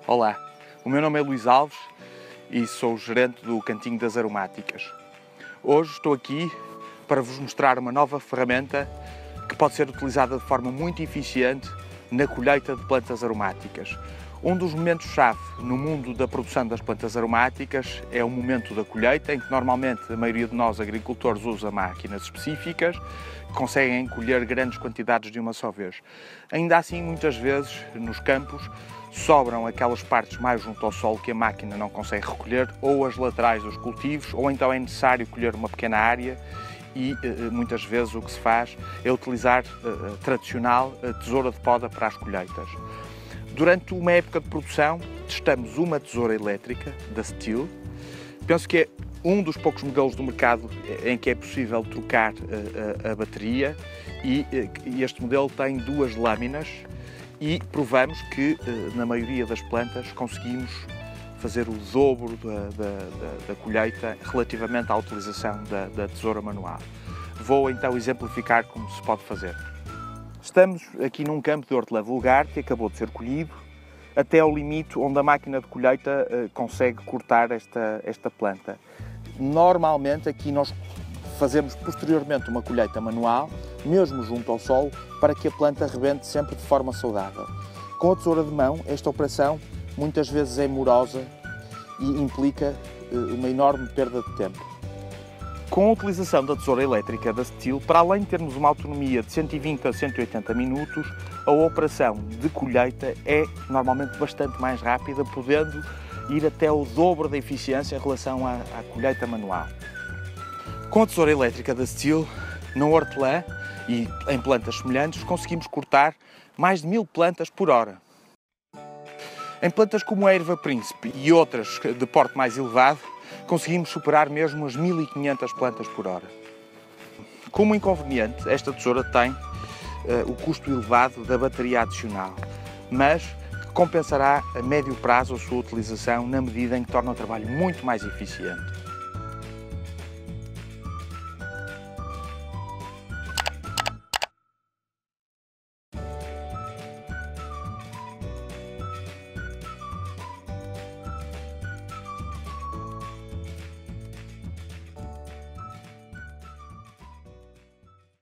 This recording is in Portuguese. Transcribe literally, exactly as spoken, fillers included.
Olá, o meu nome é Luís Alves e sou o gerente do Cantinho das Aromáticas. Hoje estou aqui para vos mostrar uma nova ferramenta que pode ser utilizada de forma muito eficiente na colheita de plantas aromáticas. Um dos momentos-chave no mundo da produção das plantas aromáticas é o momento da colheita, em que normalmente a maioria de nós agricultores usa máquinas específicas que conseguem colher grandes quantidades de uma só vez. Ainda assim, muitas vezes, nos campos, sobram aquelas partes mais junto ao solo que a máquina não consegue recolher, ou as laterais dos cultivos, ou então é necessário colher uma pequena área e muitas vezes o que se faz é utilizar a tradicional tesoura de poda para as colheitas. Durante uma época de produção, testamos uma tesoura elétrica da Stihl. Penso que é um dos poucos modelos do mercado em que é possível trocar a, a, a bateria e, e este modelo tem duas lâminas e provamos que na maioria das plantas conseguimos fazer o dobro da, da, da, da colheita relativamente à utilização da, da tesoura manual. Vou então exemplificar como se pode fazer. Estamos aqui num campo de hortelã vulgar que acabou de ser colhido, até ao limite onde a máquina de colheita uh, consegue cortar esta, esta planta. Normalmente aqui nós fazemos posteriormente uma colheita manual, mesmo junto ao solo, para que a planta rebente sempre de forma saudável. Com a tesoura de mão, esta operação muitas vezes é morosa e implica uh, uma enorme perda de tempo. Com a utilização da tesoura elétrica da Stihl, para além de termos uma autonomia de cento e vinte a cento e oitenta minutos, a operação de colheita é normalmente bastante mais rápida, podendo ir até o dobro da eficiência em relação à, à colheita manual. Com a tesoura elétrica da Stihl, na hortelã e em plantas semelhantes, conseguimos cortar mais de mil plantas por hora. Em plantas como a erva príncipe e outras de porte mais elevado, conseguimos superar mesmo as mil e quinhentas plantas por hora. Como inconveniente, esta tesoura tem uh, o custo elevado da bateria adicional, mas compensará a médio prazo a sua utilização na medida em que torna o trabalho muito mais eficiente.